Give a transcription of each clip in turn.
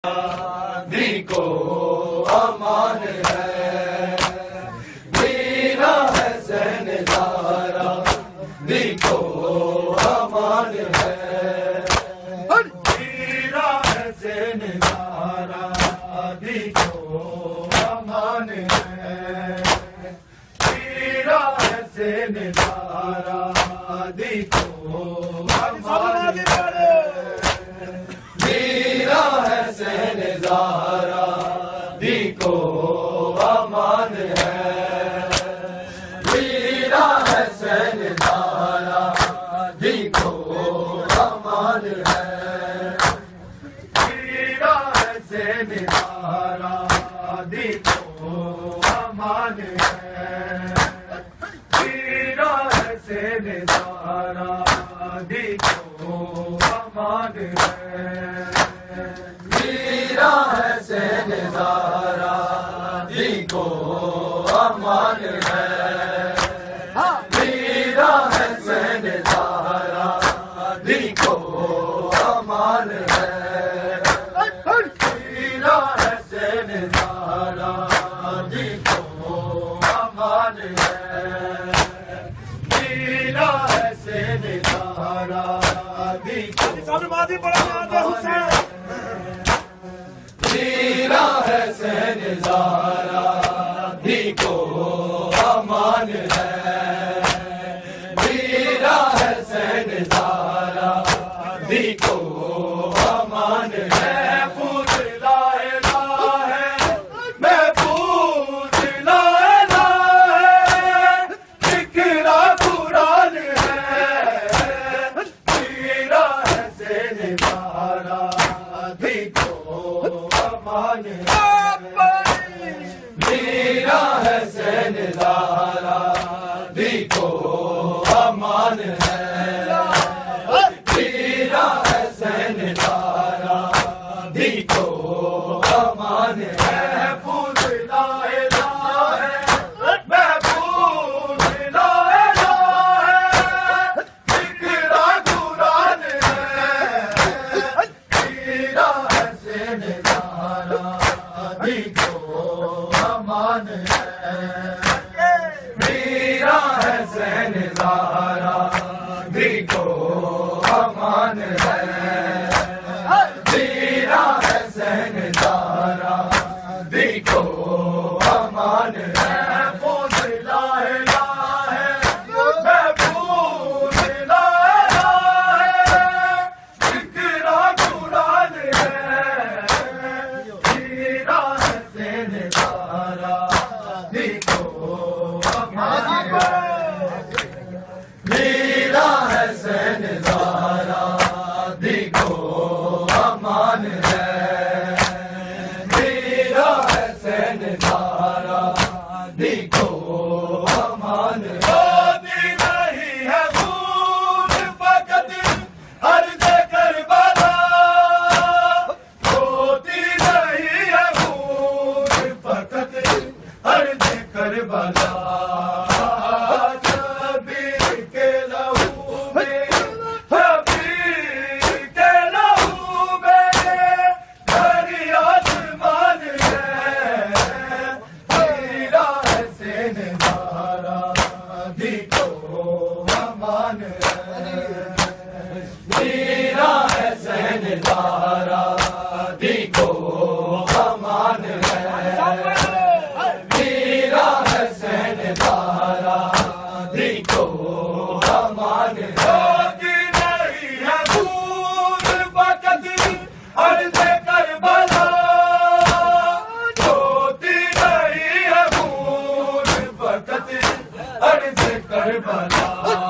دی کو امان ہے، میرا حسین زہرا دی کو امان ہے، میرا حسین زہرا دی کو امان ہے، میرا حسین زہرا دی کو امان ہے، میرا حسین زہرا دی کو امان ہے، میرا حسین زہرا دی کو امان ہے، میرا حسین زہرا دی کو امان ہے، میرا حسین زہرا دی کو امان ہے، میرا حسین زہرا دی کو امان ہے، میرا حسین زہرا دی کو امان ہے، میرا حسین زہرا دی کو امان ہے، میرا حسین زہرا دی کو میرا حسین زہرا دی کو امان ہے، میرا حسین زہرا دی کو امان ہے، محفوظ لا الہ ہے، محفوظ لا الہ ہے، ذکرہ قرآن ہے، میرا حسین زہرا دی کو امان ہے، میرا حسین زہرا دی کو امان ہے، میرا حسین زہرا دی کو امان ہے، محفوظ لا الہ ہے، محفوظ لا الہ ہے، ذکرہ قرآن ہے، میرا حسین زہرا دی کو امان ہے، میرا حسین زہرا دی کو امان ہے، میرا حسین زہرا دی کو امان ہے، محفوظ لا الہ ہے، محفوظ لا الہ ہے، ذکرہ قرآن ہے، میرا حسین زہرا دی کو امان ہے، میرا حسین زہرا دی کو امان ہے، میرا حسین زہرا دی کو امان ہے، ہوتی نہیں ہے خون فقط عرض کربلا، ہوتی نہیں ہے خون فقط عرض کربلا، شبیر کے لہو میں، شبیر کے لہو میں دریا آسمان ہے، میرا حسین زہرا دی کو امان ہے، میرا حسین زہرا دی کو امان ہے، میرا حسین زہرا دی کو امان ہے، ہوتی نہیں ہے خون فقط عرض کربلا، ہوتی نہیں ہے خون فقط عرض کربلا،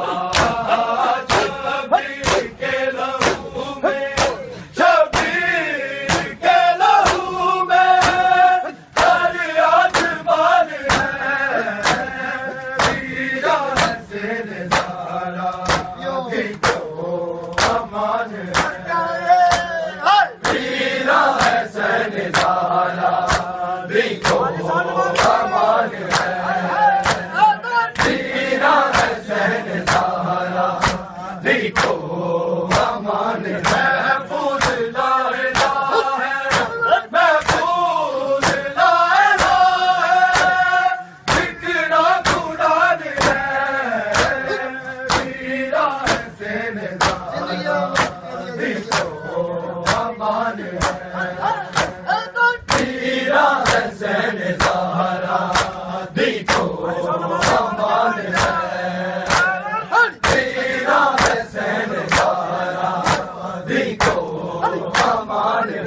شبیر کے لہو میں، شبیر کے لہو میں دریا آسمان ہے، میرا حسین زہرا دی کو امان ہے، میرا حسین زہرا دی کو امان ہے، میرا حسین زہرا دی کو امان ہے، محفوظ لا الہ ہے، میرا حسین زہرا دی کو امان ہے میرا حسین زہرا دی کو امان ہے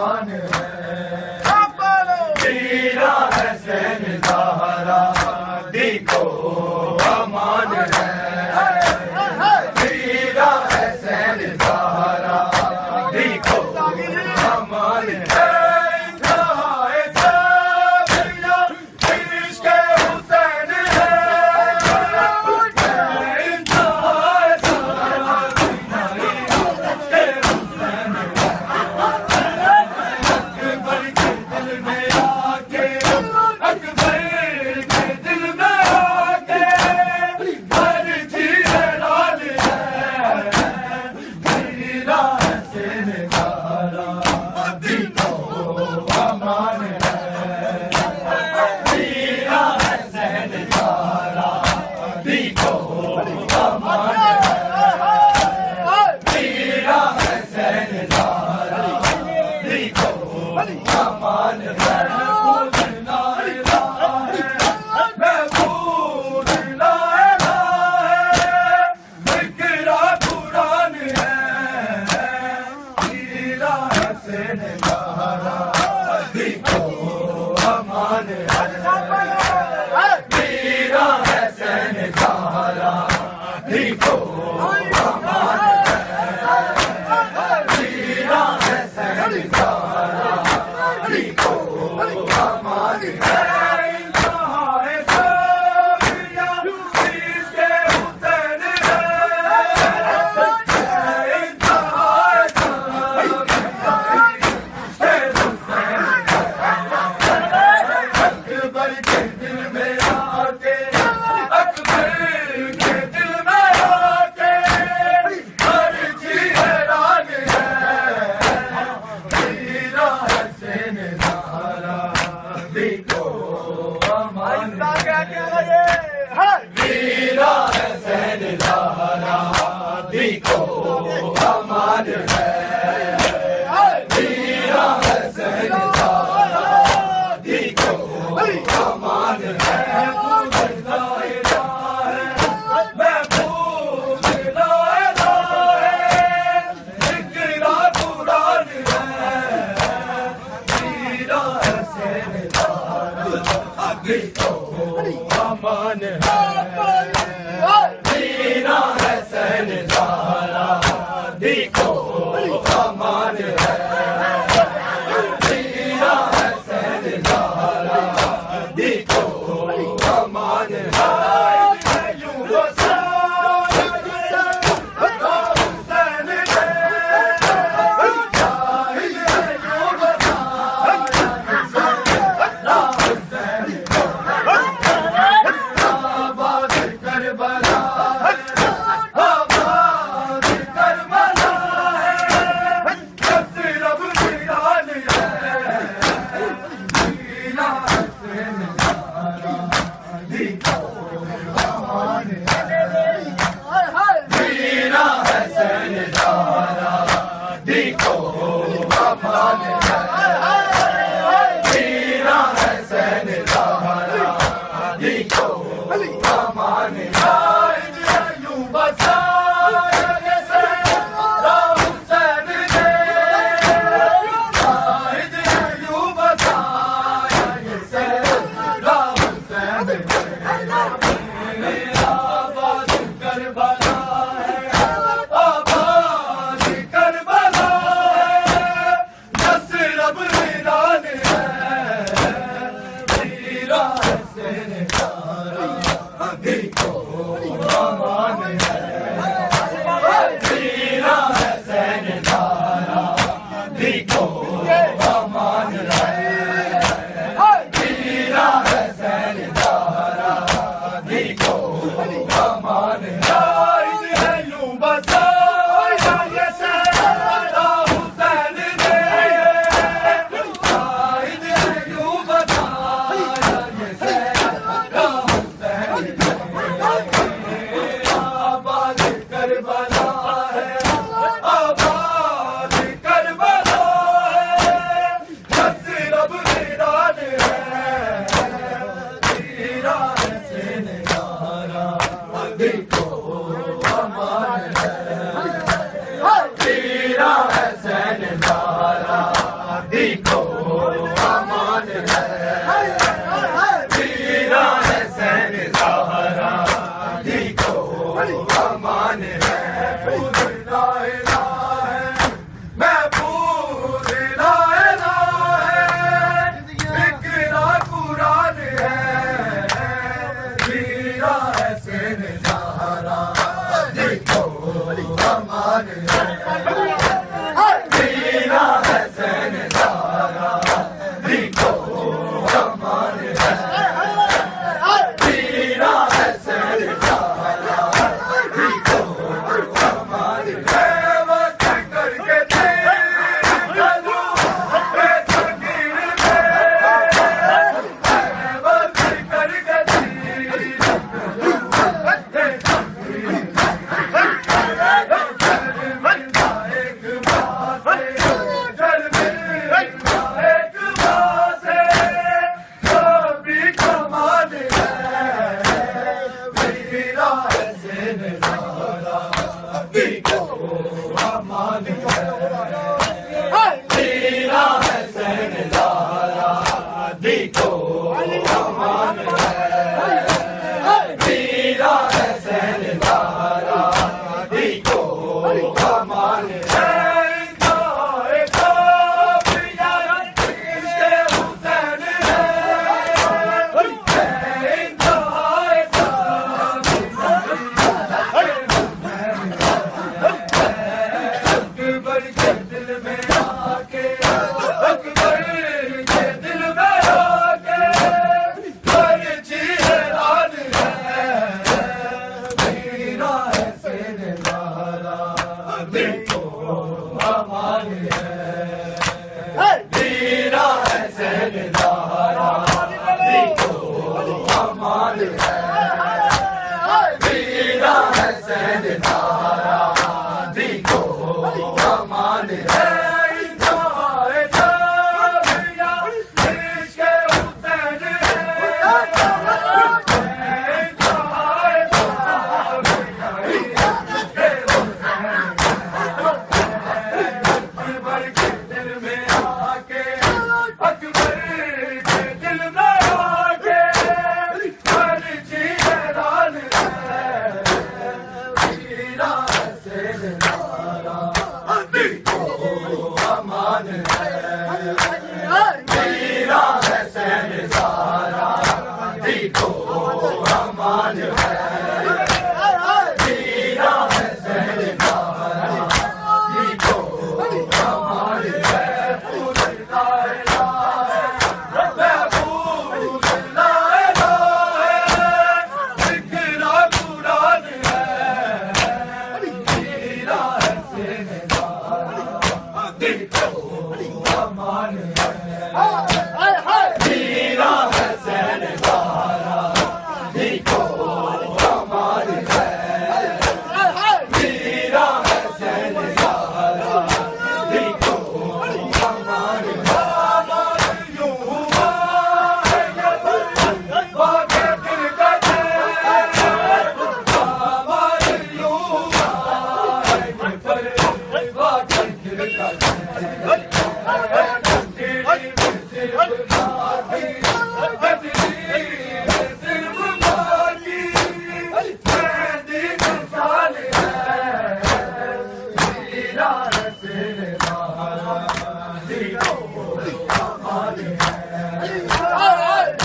امان ہے میرا حسین زہرا دیکھو امان ہے میرا حسین زہرا دیکھو امان ہے دیکھو امان ہے میرا حسین زہرا دیکھو امان ہے لا الہ ہے محفوظ لا الہ ہے اقرا قرآن ہے میرا حسین زہرا دیکھو امان ہے میرا حسین زہرا دیکھو امان ہے میرا حسین زہرا دیکھو امان ہے وقت کر کے چلو اے سکین میں وقت کر کے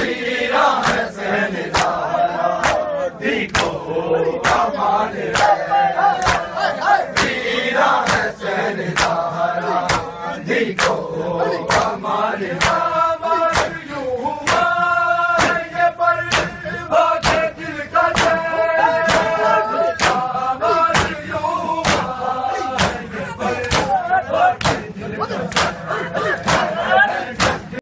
دیکھو امان ہے